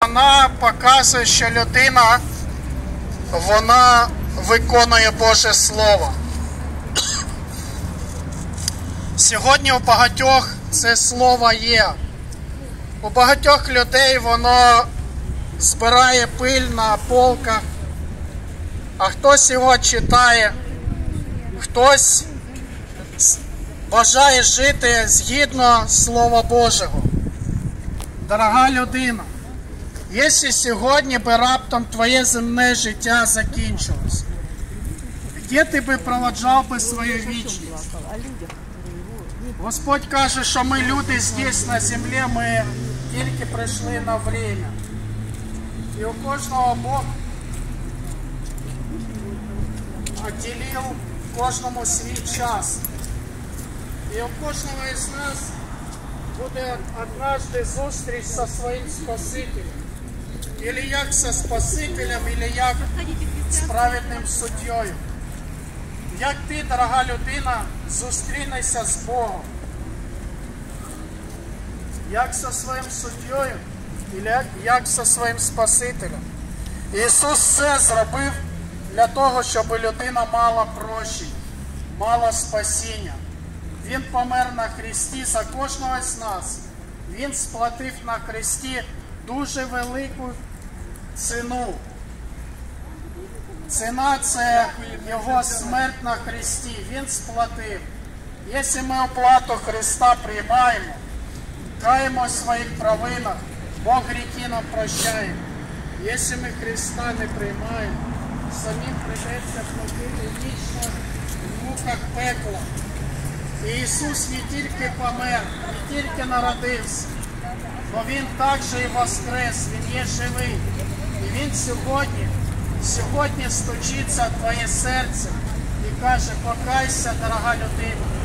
вона показує, що людина, вона виконує Боже Слово. Сьогодні у багатьох це слово є. У багатьох людей воно збирає пиль на полках, а хтось його читає, хтось бажає жити згідно Слова Божого. Дорога людина, якщо сьогодні би раптом твоє земне життя закінчилось, де ти би проводжав би свою вічність? Господь каже, що ми люди здесь на землі, ми тільки прийшли на время. І у кожного Бог отделил кожному свій час. І у кожного із нас буде однажды зустріч со своїм Спасителем. Или як со Спасителем, или як з праведним суддєю. Як ти, дорога людина, зустрінешся з Богом? Як зі своїм суддєю, і як зі своїм Спасителем? Ісус все зробив для того, щоб людина мала прощення, мала спасіння. Він помер на хресті за кожного з нас. Він сплатив на хресті дуже велику ціну. Ціна – це Його смерть на хресті. Він сплатив. Якщо ми оплату Христа приймаємо, каємо в своїх провинах, Бог гріхи нам прощає. Якщо ми Христа не приймаємо, самим прийдеться платити вічно в муках пекла. І Ісус не тільки помер, не тільки народився, але Він також і воскрес, Він є живий. І Він сьогодні стучиться в твоє серце і каже: покайся, дорога людина.